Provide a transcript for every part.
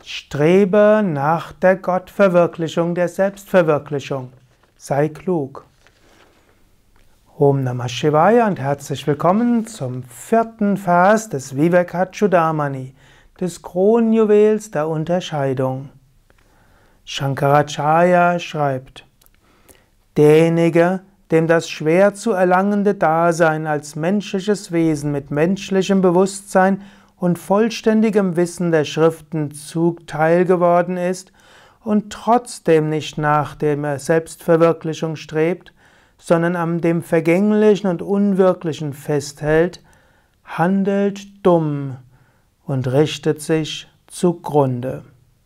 Strebe nach der Gottverwirklichung, der Selbstverwirklichung. Sei klug. Om Namah Shivaya und herzlich willkommen zum 4. Vers des Vivekachudamani, des Kronjuwels der Unterscheidung. Shankaracharya schreibt: Derjenige, dem das schwer zu erlangende Dasein als menschliches Wesen mit menschlichem Bewusstsein und vollständigem Wissen der Schriften zuteil geworden ist und trotzdem nicht nach der Selbstverwirklichung strebt, sondern an dem Vergänglichen und Unwirklichen festhält, handelt dumm und richtet sich zugrunde.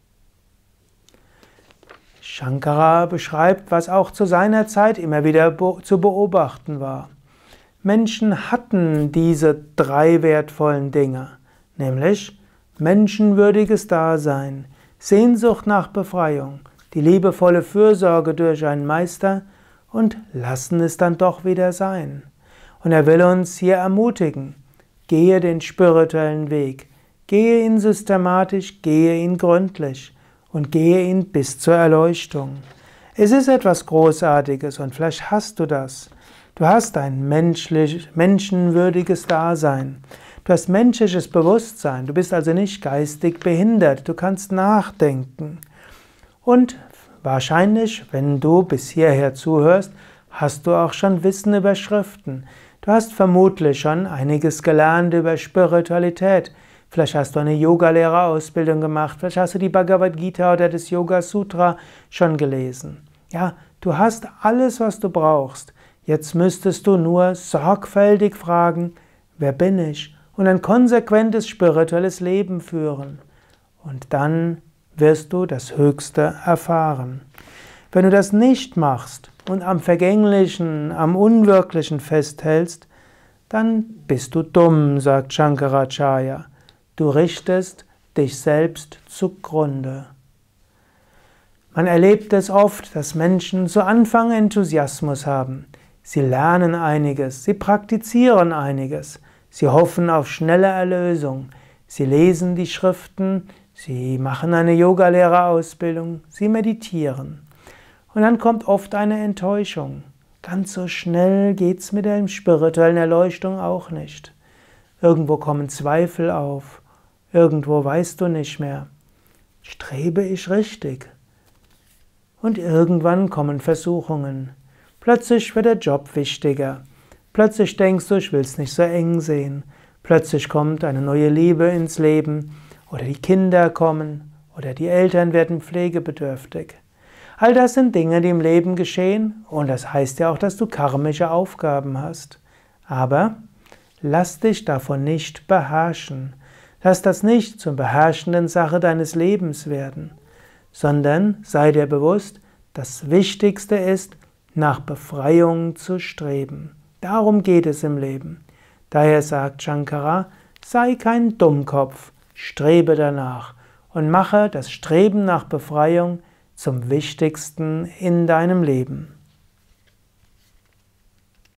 Shankara beschreibt, was auch zu seiner Zeit immer wieder zu beobachten war. Menschen hatten diese 3 wertvollen Dinge, nämlich menschenwürdiges Dasein, Sehnsucht nach Befreiung, die liebevolle Fürsorge durch einen Meister und lassen es dann doch wieder sein. Und er will uns hier ermutigen: Gehe den spirituellen Weg, gehe ihn systematisch, gehe ihn gründlich und gehe ihn bis zur Erleuchtung. Es ist etwas Großartiges und vielleicht hast du das. Du hast ein menschenwürdiges Dasein. Du hast menschliches Bewusstsein. Du bist also nicht geistig behindert. Du kannst nachdenken. Und wahrscheinlich, wenn du bis hierher zuhörst, hast du auch schon Wissen über Schriften. Du hast vermutlich schon einiges gelernt über Spiritualität. Vielleicht hast du eine Yogalehrerausbildung gemacht. Vielleicht hast du die Bhagavad Gita oder das Yoga Sutra schon gelesen. Ja, du hast alles, was du brauchst. Jetzt müsstest du nur sorgfältig fragen: Wer bin ich? Und ein konsequentes spirituelles Leben führen. Und dann wirst du das Höchste erfahren. Wenn du das nicht machst und am Vergänglichen, am Unwirklichen festhältst, dann bist du dumm, sagt Shankaracharya. Du richtest dich selbst zugrunde. Man erlebt es oft, dass Menschen zu Anfang Enthusiasmus haben. Sie lernen einiges, sie praktizieren einiges, sie hoffen auf schnelle Erlösung, sie lesen die Schriften, sie machen eine Yogalehrerausbildung, sie meditieren. Und dann kommt oft eine Enttäuschung. Ganz so schnell geht's mit der spirituellen Erleuchtung auch nicht. Irgendwo kommen Zweifel auf, irgendwo weißt du nicht mehr: Strebe ich richtig? Und irgendwann kommen Versuchungen. Plötzlich wird der Job wichtiger. Plötzlich denkst du, ich will es nicht so eng sehen. Plötzlich kommt eine neue Liebe ins Leben. Oder die Kinder kommen. Oder die Eltern werden pflegebedürftig. All das sind Dinge, die im Leben geschehen. Und das heißt ja auch, dass du karmische Aufgaben hast. Aber lass dich davon nicht beherrschen. Lass das nicht zur beherrschenden Sache deines Lebens werden. Sondern sei dir bewusst, das Wichtigste ist, nach Befreiung zu streben. Darum geht es im Leben. Daher sagt Shankara: Sei kein Dummkopf, strebe danach und mache das Streben nach Befreiung zum Wichtigsten in deinem Leben.